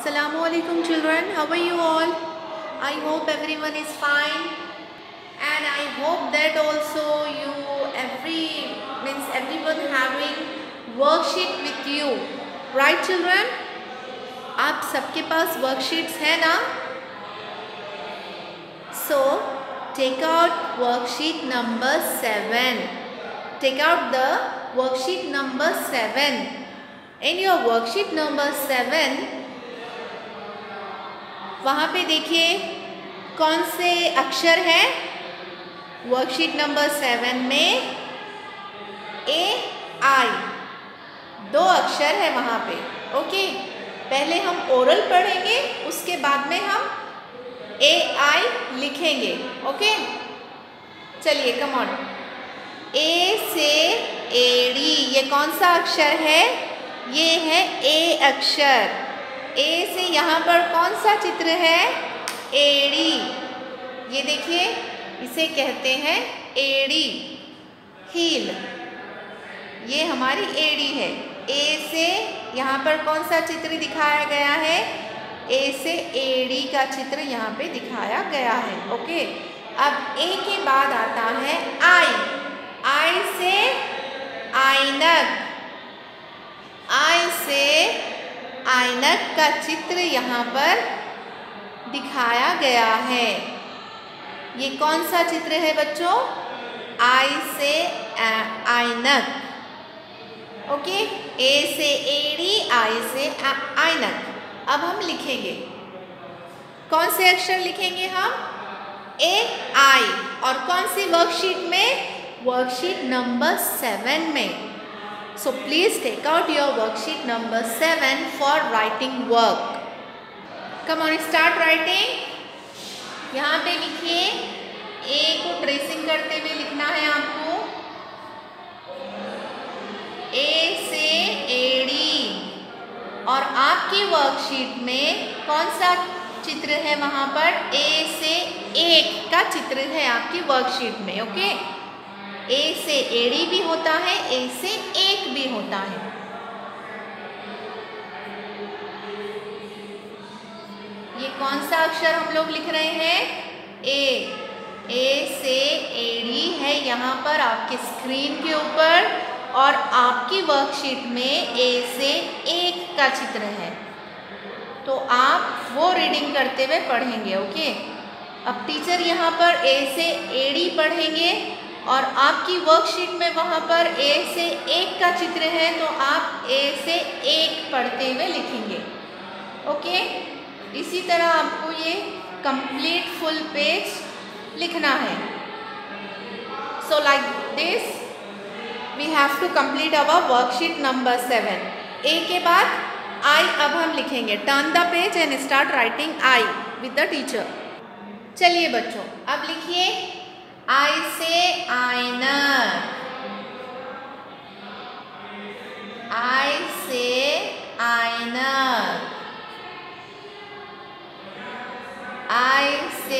Assalamualaikum children, how are you all? I hope everyone is fine and I hope that also everyone having worksheet with you, right children? आप सबके पास worksheets है ना? So take out worksheet number 7. Take out the worksheet number 7. In your worksheet number 7, वहाँ पे देखिए कौन से अक्षर हैं। वर्कशीट नंबर 7 में ए आई 2 अक्षर है वहाँ पे। ओके, पहले हम ओरल पढ़ेंगे, उसके बाद में हम ए आई लिखेंगे। ओके, चलिए कम ऑन। ए से एडी, ये कौन सा अक्षर है? ये है ए अक्षर। ए से यहाँ पर कौन सा चित्र है? एड़ी। ये देखिए, इसे कहते हैं एड़ी, हील। ये हमारी एड़ी है। ए से यहाँ पर कौन सा चित्र दिखाया गया है? ए से एड़ी का चित्र यहाँ पे दिखाया गया है। ओके, अब ए के बाद आता है आई। आई से ऐनक। आई से ऐनक का चित्र यहाँ पर दिखाया गया है। ये कौन सा चित्र है बच्चों? आई से ऐनक। ओके, ए से एड़ी, आई से ऐनक। अब हम लिखेंगे, कौन से अक्षर लिखेंगे हम? ए आई। और कौन सी वर्कशीट में? वर्कशीट नंबर 7 में। So please take out your worksheet number 7 for writing work. Come on, start writing. यहाँ पे लिखिए, ए को ट्रेसिंग करते हुए लिखना है आपको। ए से एड़ी। और आपकी वर्कशीट में कौन सा चित्र है वहाँ पर? ए से एक का चित्र है आपकी वर्कशीट में। ओके, ए से एड़ी भी होता है, ए से एक भी होता है। ये कौन सा अक्षर हम लोग लिख रहे हैं? ए। ए से एड़ी है यहाँ पर आपके स्क्रीन के ऊपर, और आपकी वर्कशीट में ए से एक का चित्र है। तो आप वो रीडिंग करते हुए पढ़ेंगे। ओके, अब टीचर यहाँ पर ए से एड़ी पढ़ेंगे और आपकी वर्कशीट में वहाँ पर ए से एक का चित्र है, तो आप ए से एक पढ़ते हुए लिखेंगे। ओके, इसी तरह आपको ये कंप्लीट फुल पेज लिखना है। So like this we have to complete our worksheet number 7। A के बाद आई अब हम लिखेंगे। Turn the page and start writing I with the teacher. चलिए बच्चों, अब लिखिए आई से ऐनक। आई से ऐनक। आई से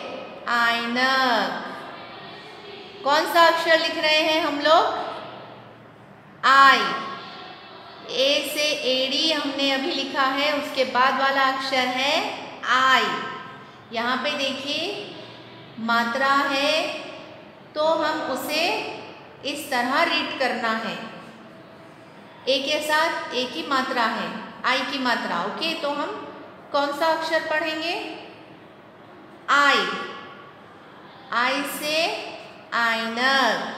ऐनक। कौन सा अक्षर लिख रहे हैं हम लोग? आई। ए से एड़ी हमने अभी लिखा है, उसके बाद वाला अक्षर है आई। यहाँ पे देखिए मात्रा है, तो हम उसे इस तरह रीड करना है। ए के साथ ए की मात्रा है, आई की मात्रा। ओके, तो हम कौन सा अक्षर पढ़ेंगे? आई। आई से ऐनक।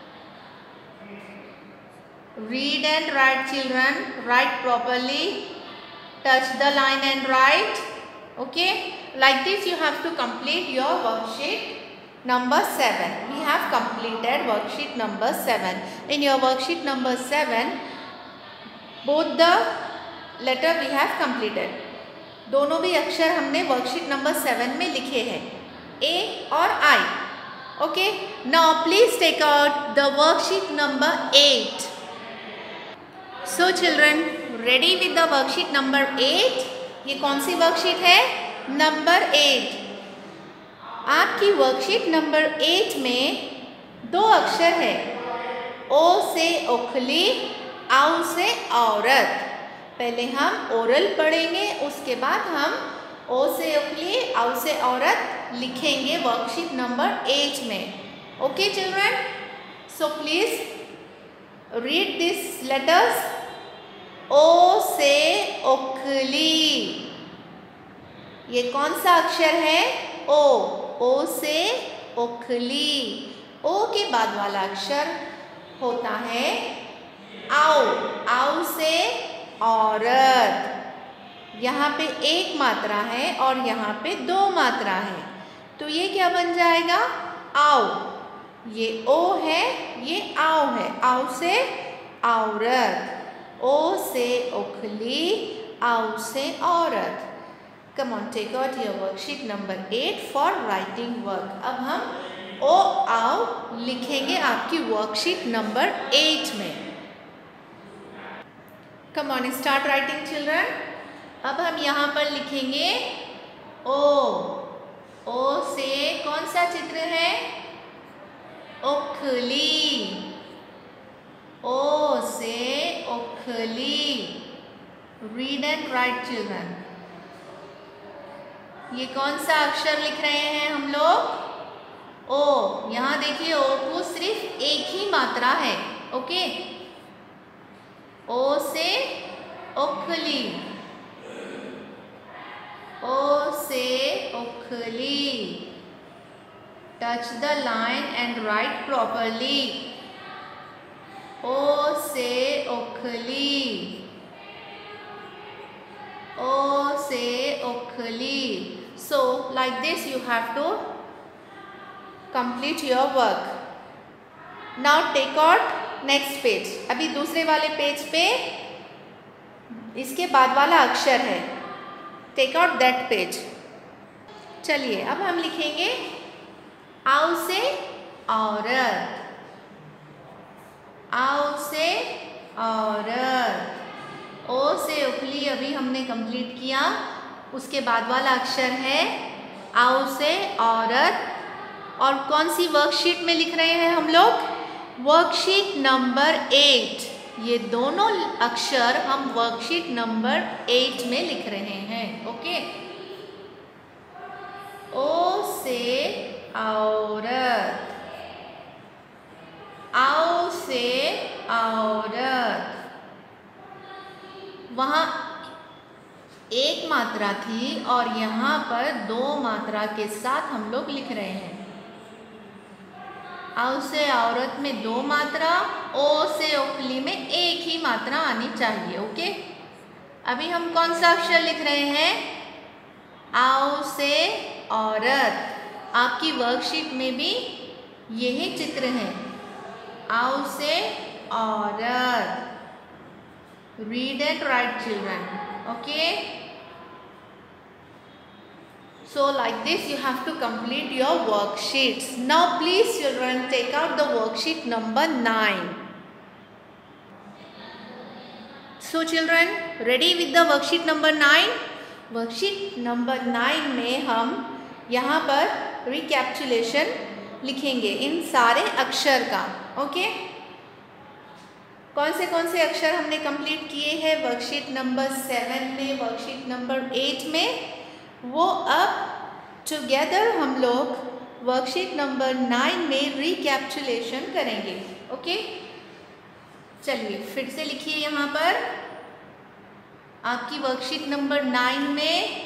Read and write children, write properly, touch the line and write. Okay, like this you have to complete your worksheet number 7. We have completed worksheet number 7. In your worksheet number 7, both the letter we have completed. दोनों भी अक्षर हमने worksheet number 7 में लिखे हैं, ए और आई। Okay, now please take out the worksheet number 8. So children, ready with the worksheet number 8? ये कौन सी वर्कशीट है? नंबर 8। आपकी वर्कशीट नंबर 8 में 2 अक्षर है। ओ से ओखली, औ से औरत। पहले हम ओरल पढ़ेंगे, उसके बाद हम ओ से उखली, औ से औरत लिखेंगे वर्कशीट नंबर 8 में। Okay children, so please read this letters. O से उखली, ये कौन सा अक्षर है? ओ। ओ से उखली। ओ के बाद वाला अक्षर होता है आओ। आओ से औरत। यहाँ पे एक मात्रा है और यहाँ पे 2 मात्रा है, तो ये क्या बन जाएगा? आओ। ये ओ है, ये आओ है। आओ से औरत। ओ से उखली, आओ से औरत। Come on, take out your worksheet number 8 for writing work. अब हम ओ आओ लिखेंगे आपकी वर्कशीट नंबर 8 में। Come on, start writing children. अब हम यहाँ पर लिखेंगे ओ। ओ से कौन सा चित्र है? उखली। ओ से उखली। Read and write children. ये कौन सा अक्षर लिख रहे हैं हम लोग? ओ। यहाँ देखिए ओ को सिर्फ एक ही मात्रा है। ओके, ओ से उखली। ओ से उखली। Touch the line and write properly. O से उखली। ओ से उखली। So like this you have to complete your work. Now take out next page. अभी दूसरे वाले पेज पे इसके बाद वाला अक्षर है। Take out that page. चलिए अब हम लिखेंगे आओ से औरत। आओ से औरत। ओ से उखली अभी हमने कंप्लीट किया। उसके बाद वाला अक्षर है आओ से औरत। और कौन सी वर्कशीट में लिख रहे हैं हम लोग? Worksheet number 8। ये दोनों अक्षर हम वर्कशीट नंबर 8 में लिख रहे हैं। ओके, ओ से औरत। आओ से औरत। वहाँ एक मात्रा थी और यहाँ पर 2 मात्रा के साथ हम लोग लिख रहे हैं। आओ से औरत में 2 मात्रा, ओ से उखली में एक ही मात्रा आनी चाहिए। ओके, अभी हम कौन सा अक्षर लिख रहे हैं? आओ से औरत। आपकी वर्कशीट में भी यही चित्र है, आओ से औरत। Read and write children. Okay, so like this you have to complete your worksheets. Now please children take out the worksheet number 9. So children ready with the worksheet number 9? Worksheet number 9 में हम यहाँ पर recapitulation लिखेंगे इन सारे अक्षर का। Okay, कौन से अक्षर हमने कंप्लीट किए हैं वर्कशीट नंबर 7 में, वर्कशीट नंबर 8 में, वो अब टुगेदर हम लोग वर्कशीट नंबर 9 में रिकैप्चुलेशन करेंगे। ओके, चलिए फिर से लिखिए यहाँ पर आपकी वर्कशीट नंबर 9 में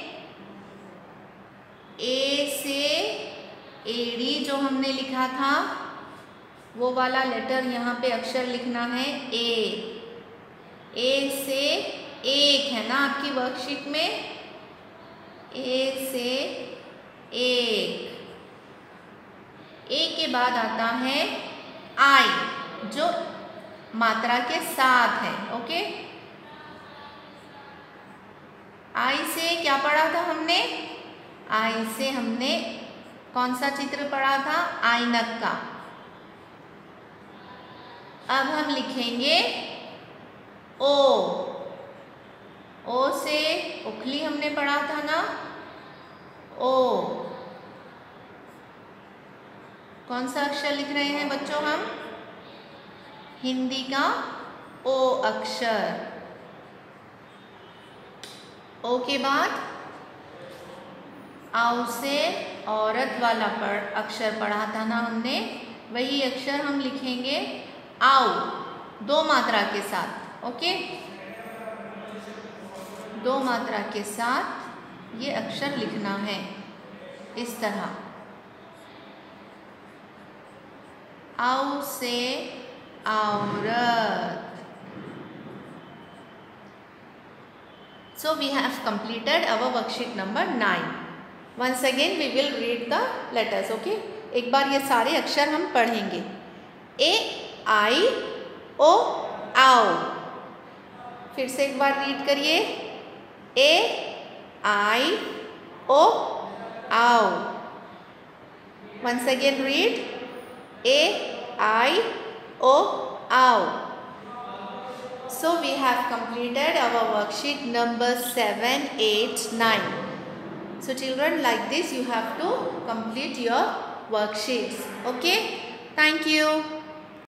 ए से एडी जो हमने लिखा था वो वाला लेटर यहाँ पे अक्षर लिखना है ए। ए से एक है ना आपकी वर्कशीट में, ए से एक। ए के बाद आता है आई जो मात्रा के साथ है। ओके, आई से क्या पढ़ा था हमने? आई से हमने कौन सा चित्र पढ़ा था? आइनक का। अब हम लिखेंगे ओ। ओ से उखली हमने पढ़ा था ना, ओ। कौन सा अक्षर लिख रहे हैं बच्चों हम? हिंदी का ओ अक्षर। ओ के बाद आओ से औरत वाला अक्षर पढ़ा था ना हमने, वही अक्षर हम लिखेंगे आओ, 2 मात्रा के साथ। ओके, 2 मात्रा के साथ ये अक्षर लिखना है इस तरह। आओ से औरत। So we have completed our worksheet number 9. Once again we will read the letters. Okay? एक बार ये सारे अक्षर हम पढ़ेंगे। A I O आओ। फिर से एक बार रीड करिए। A I O आओ। Once again read A I O आओ। So we have completed our worksheet number 7, 8, 9. So children, like this you have to complete your worksheets. Okay? Thank you.